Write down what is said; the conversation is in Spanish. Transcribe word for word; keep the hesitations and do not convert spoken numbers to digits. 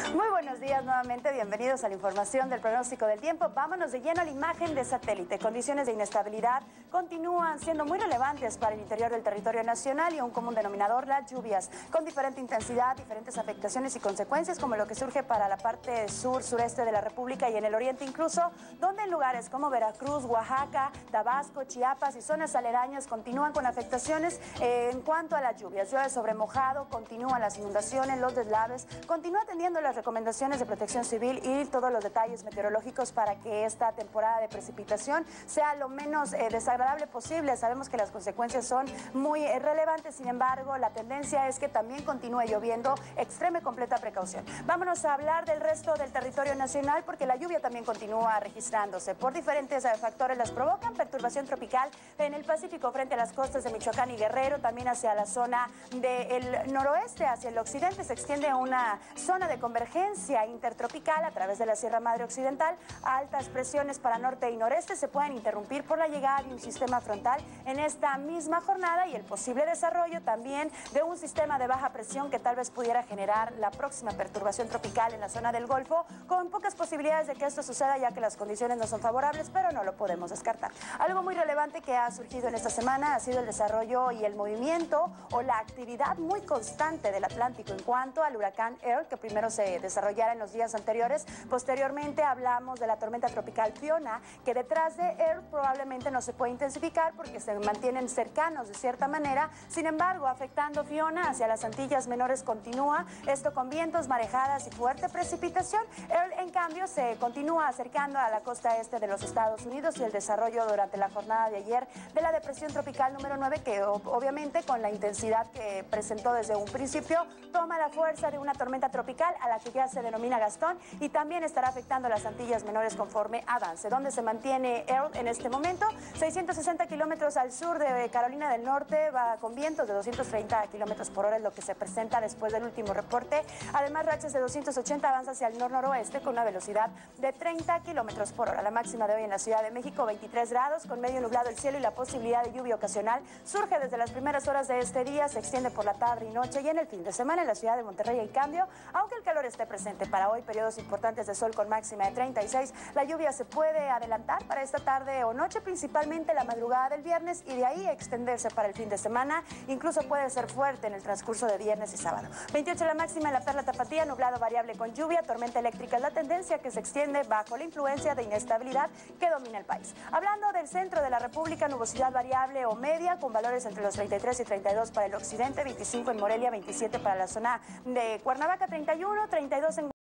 Muy buenos días nuevamente, bienvenidos a la información del pronóstico del tiempo. Vámonos de lleno a la imagen de satélite. Condiciones de inestabilidad continúan siendo muy relevantes para el interior del territorio nacional y un común denominador, las lluvias, con diferente intensidad, diferentes afectaciones y consecuencias, como lo que surge para la parte sur, sureste de la República y en el oriente incluso, donde en lugares como Veracruz, Oaxaca, Tabasco, Chiapas y zonas aledañas continúan con afectaciones eh, en cuanto a las lluvias. Llueve sobre mojado, continúan las inundaciones, los deslaves, continúa atendiendo las recomendaciones de Protección Civil y todos los detalles meteorológicos para que esta temporada de precipitación sea lo menos eh, desagradable posible. Sabemos que las consecuencias son muy eh, relevantes, sin embargo, la tendencia es que también continúe lloviendo. Extreme completa precaución. Vámonos a hablar del resto del territorio nacional porque la lluvia también continúa registrándose. Por diferentes eh, factores las provocan. Perturbación tropical en el Pacífico frente a las costas de Michoacán y Guerrero, también hacia la zona del noroeste, hacia el occidente se extiende una zona de convergencia intertropical a través de la Sierra Madre Occidental. Altas presiones para norte y noreste se pueden interrumpir por la llegada de un sistema frontal en esta misma jornada y el posible desarrollo también de un sistema de baja presión que tal vez pudiera generar la próxima perturbación tropical en la zona del Golfo, con pocas posibilidades de que esto suceda ya que las condiciones no son favorables, pero no lo podemos descartar. Algo muy relevante que ha surgido en esta semana ha sido el desarrollo y el movimiento o la actividad muy constante del Atlántico en cuanto al huracán Earl, que primero se desarrollara en los días anteriores. Posteriormente hablamos de la tormenta tropical Fiona, que detrás de Earl probablemente no se puede intensificar porque se mantienen cercanos de cierta manera. Sin embargo, afectando Fiona hacia las Antillas Menores continúa, esto con vientos, marejadas y fuerte precipitación. Earl, en cambio, se continúa acercando a la costa este de los Estados Unidos y el desarrollo durante la jornada de ayer de la depresión tropical número nueve, que obviamente con la intensidad que presentó desde un principio, toma la fuerza de una tormenta tropical a la que ya se denomina Gastón y también estará afectando a las Antillas Menores conforme avance. ¿Dónde se mantiene Earl en este momento? seiscientos sesenta kilómetros al sur de Carolina del Norte, va con vientos de doscientos treinta kilómetros por hora, es lo que se presenta después del último reporte. Además, rachas de doscientos ochenta avanza hacia el nor-noroeste con una velocidad de treinta kilómetros por hora. La máxima de hoy en la Ciudad de México, veintitrés grados, con medio nublado el cielo y la posibilidad de lluvia ocasional surge desde las primeras horas de este día, se extiende por la tarde y noche y en el fin de semana en la ciudad de Monterrey hay cambio, aunque el calor esté presente para hoy, periodos importantes de sol con máxima de treinta y seis, la lluvia se puede adelantar para esta tarde o noche, principalmente la madrugada del viernes y de ahí extenderse para el fin de semana, incluso puede ser fuerte en el transcurso de viernes y sábado. veintiocho la máxima en la Perla Tapatía, nublado variable con lluvia, tormenta eléctrica es la tendencia que se extiende bajo la influencia de inestabilidad que domina el país. Hablando del centro de la República, nubosidad variable o media con valores entre los treinta y tres y treinta y dos para el occidente, veinticinco en Morelia, veintisiete para la zona de Cuernavaca, treinta y uno, treinta y dos en